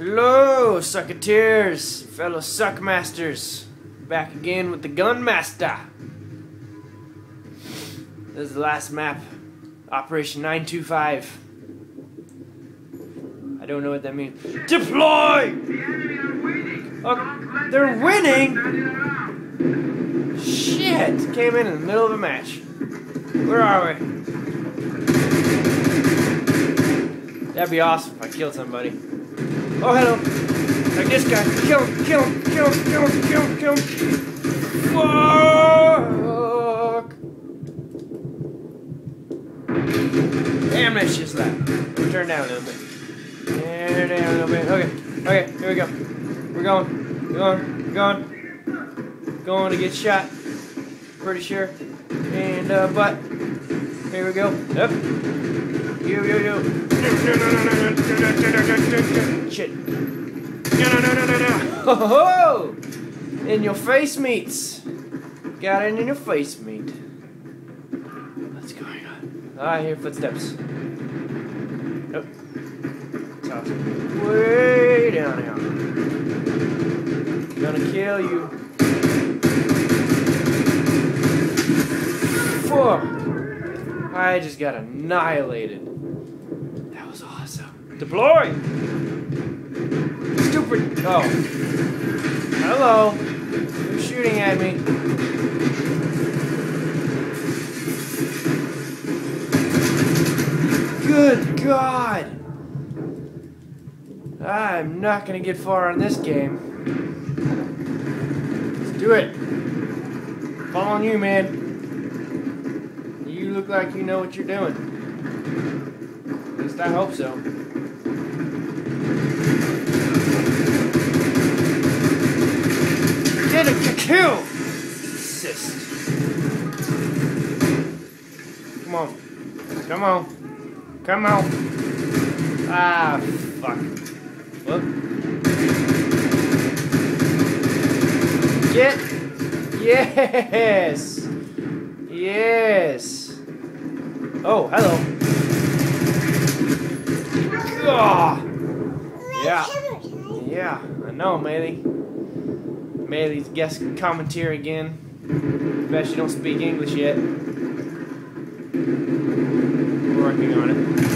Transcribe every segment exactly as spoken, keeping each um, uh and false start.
Hello, sucketeers, fellow suckmasters. Back again with the Gunmaster. This is the last map, Operation nine two five. I don't know what that means. Deploy! Oh, they're winning? Shit! Came in in the middle of a match. Where are we? That'd be awesome if I killed somebody. Oh, hello. Like this guy. Kill him, kill him, kill him, kill him, kill him, kill him. Fuck! Damn, that shit's loud. Turn down a little bit. Turn down a little bit. Okay, okay, here we go. We're going, we're going, we're going. Going to get shot. Pretty sure. And, uh, but. Here we go. Up. Yo, yo, yo. Shit. No, no, no, no, no, no. Ho, ho, ho! In your face meats. Got it in your face meat. What's going on? Ah, I hear footsteps. Nope. It's awesome. Way down here. Gonna kill you. Fuck. I just got annihilated. That was awesome. Deploy! Stupid. Oh. Hello. You're shooting at me. Good God. I'm not gonna get far on this game. Let's do it. Following you, man. You look like you know what you're doing. At least I hope so. Get a kill! Assist. Come on. Come on. Come on. Ah, fuck. Whoop. Get. Yes. Yes. Oh, hello. Oh. Yeah. Yeah, I know, Maylee. Maylee's guest commentary again. Bet she don't speak English yet. We're working on it.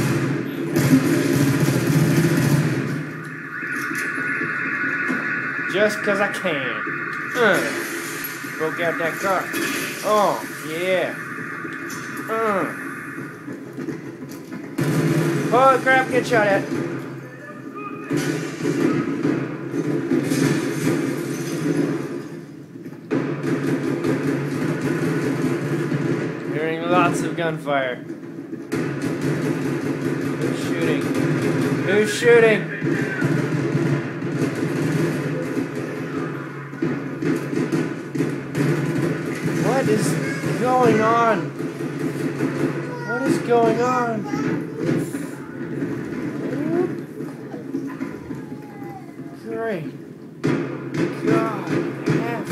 Just cause I can. Uh. Broke out that car. Oh, yeah. Uh. Oh, crap, get shot at. Hearing lots of gunfire. Who's shooting? Who's shooting? What is going on? What is going on? Great God, F.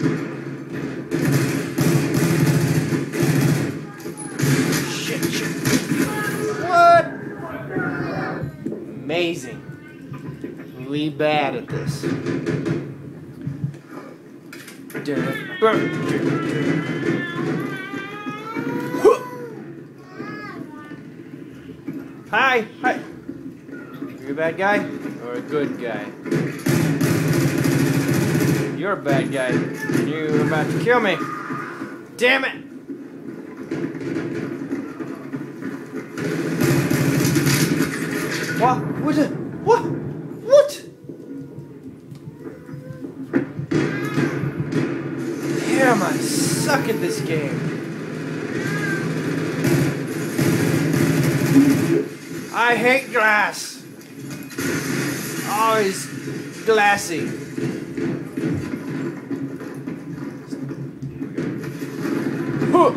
Shit, shit. What? Amazing. Really bad at this. Hi, hi. You a bad guy or a good guy? You're a bad guy. You're about to kill me. Damn it! What? What? The, what? What? Damn, I suck at this game. I hate glass. Always glassy. Huh.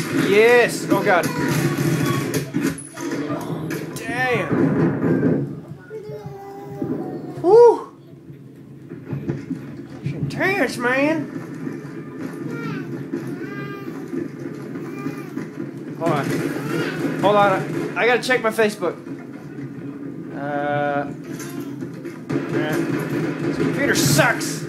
Yes. Oh God. Damn. this, man? Hold on. Hold on. I gotta check my Facebook. Uh. Yeah. This computer sucks.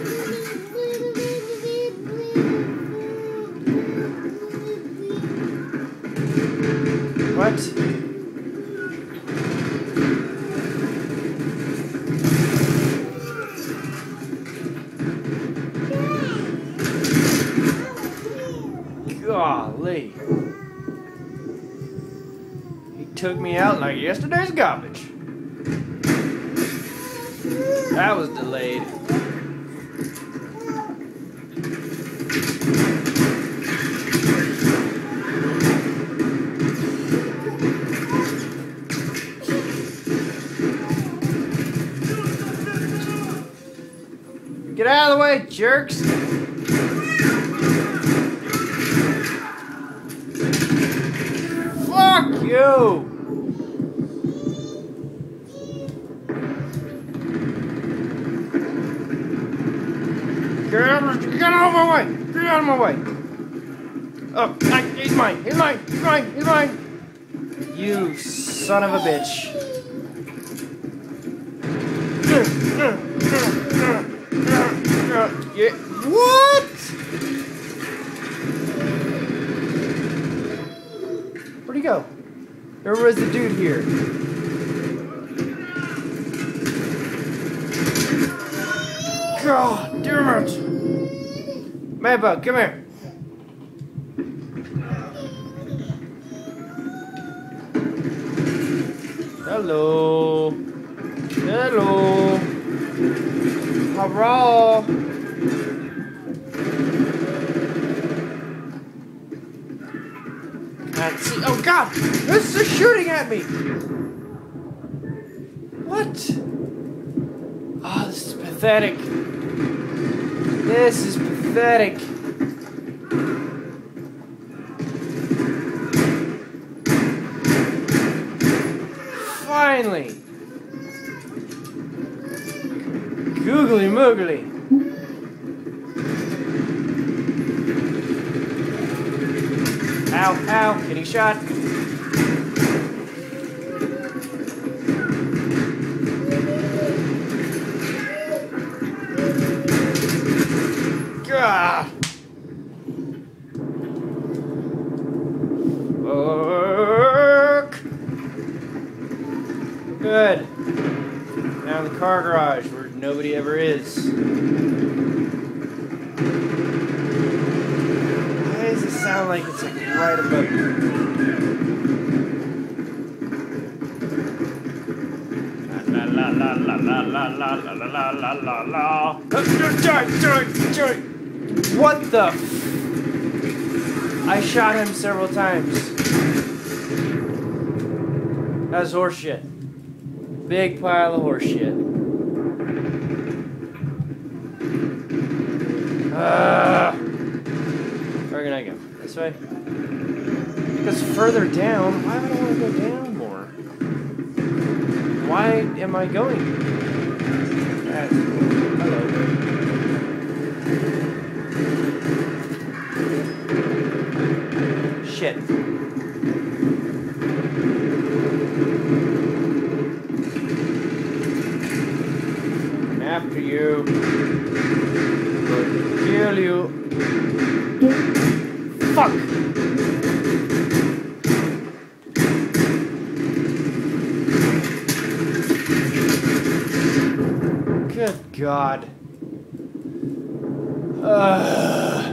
What? Golly. He took me out like yesterday's garbage. That was delayed. Get out of the way, jerks! Fuck you! Get out, get out of my way! Get out of my way! Oh, I, he's mine! He's mine! He's mine! He's mine! You son of a bitch! Yeah. What? Where'd he go? There was the dude here. God damn it! Madbug, come here. Hello. Hello. Hurrah. Can't see. Oh God! This is shooting at me. What? Oh, this is pathetic. This is pathetic. Finally. Googly moogly. Ow, ow, getting shot. Gah. Fuck. Good. Now in the car garage where nobody ever is. Why does it sound like it's like right above me? La la la la la la la la la la la la. What the f- I shot him several times. That's horseshit. Big pile of horseshit. Uh, where can I go? This way? Because further down, why would I want to go down more? Why am I going here? That's cool. Hello. Shit. I'm after you. I'll kill you. Fuck! Good God. Uh.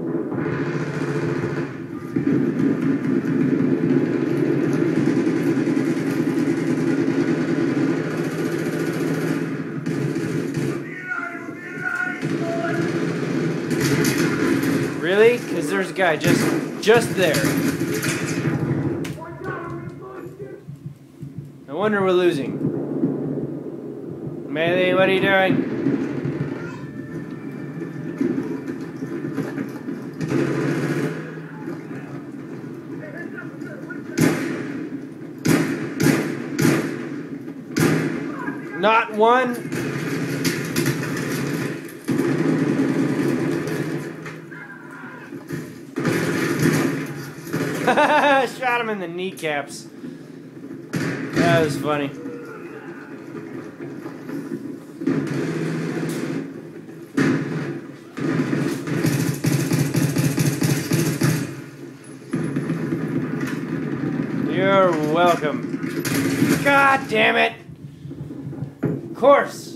Really? Because there's a guy just just there. No wonder we're losing. Melee, what are you doing? Not one. Shot him in the kneecaps. That was funny. You're welcome. God damn it. Of course.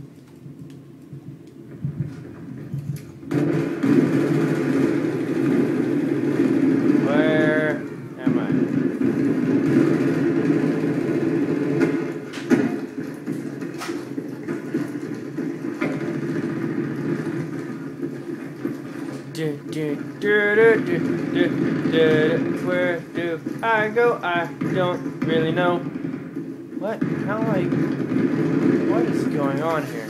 Where am I? Do, do, do, do, do, do, do. Where do I go? I don't really know. What? How like? What is going on here?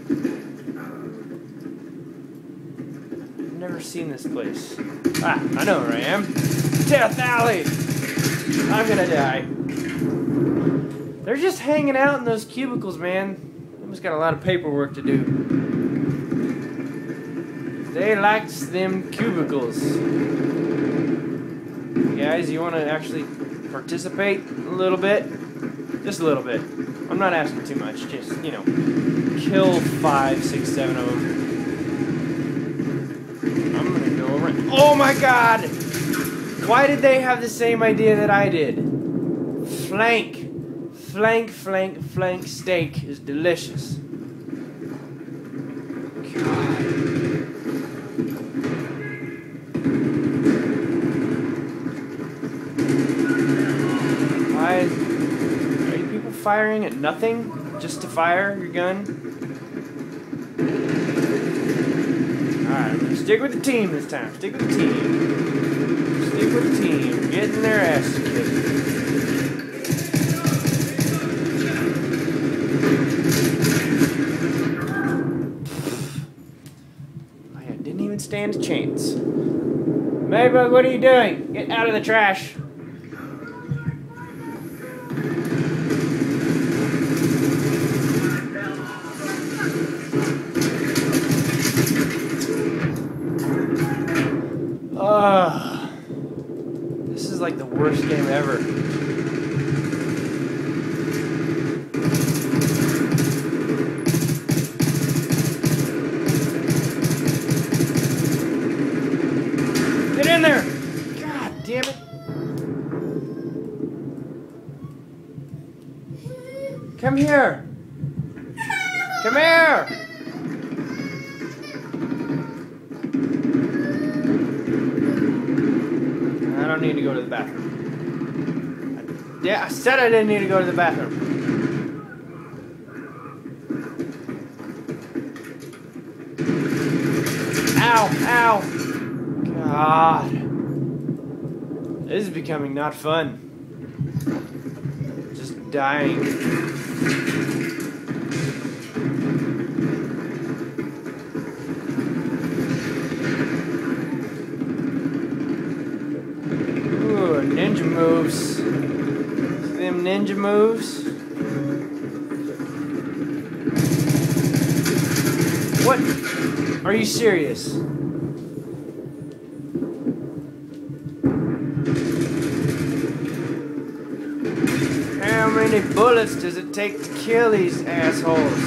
I've never seen this place. Ah, I know where I am. Death Alley! I'm gonna die. They're just hanging out in those cubicles, man. They must got a lot of paperwork to do. They likes them cubicles. Guys, you want to actually participate a little bit? Just a little bit. I'm not asking too much. Just, you know, kill five, six, seven of them. I'm gonna go over. Oh my god! Why did they have the same idea that I did? Flank. Flank, flank, flank steak is delicious. God. Why is, are you people firing at nothing? Just to fire your gun? Alright, I'm gonna stick with the team this time. Stick with the team. Stick with the team. Getting their ass kicked. I didn't even stand a chance. Maybug, what are you doing? Get out of the trash. Ugh. This is like the worst game ever. Get in there! God damn it. Come here! Come here! I don't need to go to the bathroom. Yeah, I said I didn't need to go to the bathroom. Ow! Ow! God. This is becoming not fun. Just dying. Ooh, ninja moves. Them ninja moves. What? Are you serious? How many bullets does it take to kill these assholes?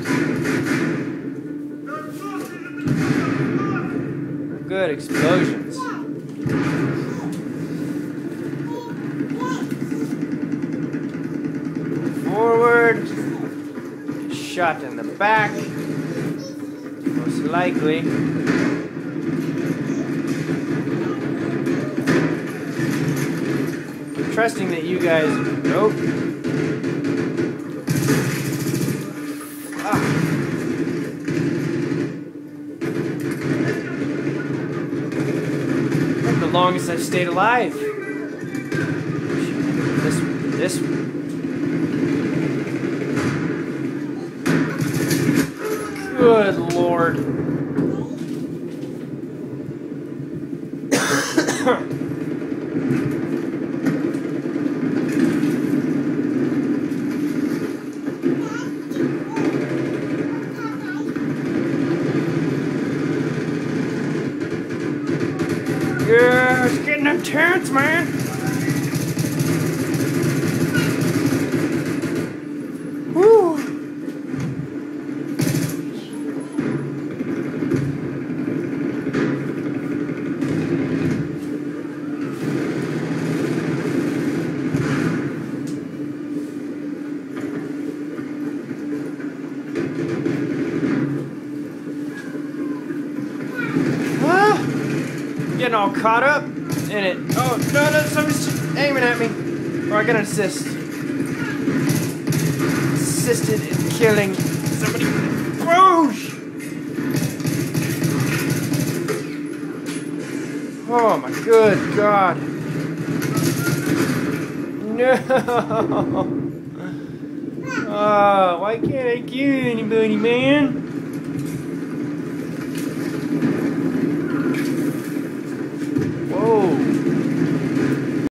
Good explosions. Forward. Shot in the back. Most likely. I'm trusting that you guys. Nope. Ah. That's the longest I've stayed alive. This, this. Good Lord. Yes, getting them intense, man. Woo. Getting all caught up in it. Oh, no, no, somebody's just aiming at me. Or I got an assist. Assisted in killing somebody. Whoosh! Oh my good God. No! Oh, why can't I kill anybody, man?